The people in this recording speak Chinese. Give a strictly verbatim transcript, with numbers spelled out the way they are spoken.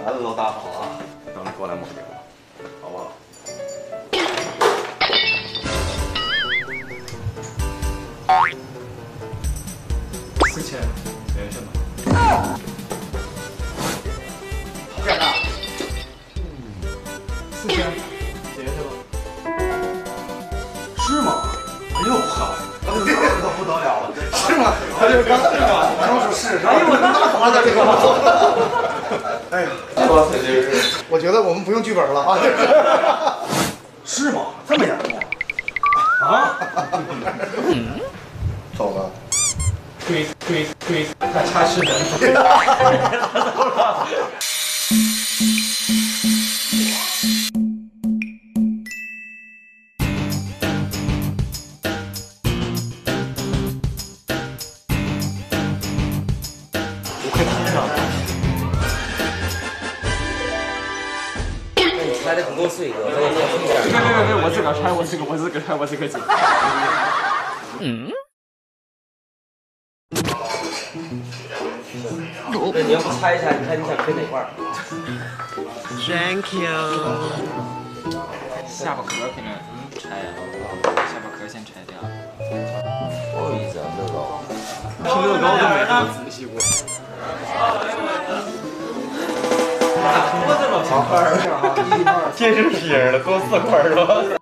台子都搭好了，等着过来摸顶了，好不好？ 四千，联系吧。 干啥？ 四千，联系吧。 是吗？哎呦呵，这个可不得了了， 是吗？他就是刚刚说是， 哎呦我那滑的这个， 哎呀， 哇塞，这是， 我觉得我们不用剧本了啊。 是吗？这么严重？啊？ 走了。 推推推，他差是人。 我快听上了。 那你猜的不够碎，哥，再再碎点。 别别别别，我自个儿拆，我自个我自个儿拆，我自个儿解。嗯。 那你要不猜一下，你看你想推哪块儿 ？Thank you。 下巴壳肯定拆呀，下巴壳先拆掉。 多有意思啊，乐高。 拼乐高都没这么仔细过。 多这么几块儿？ 电视皮儿的，多四块是吧？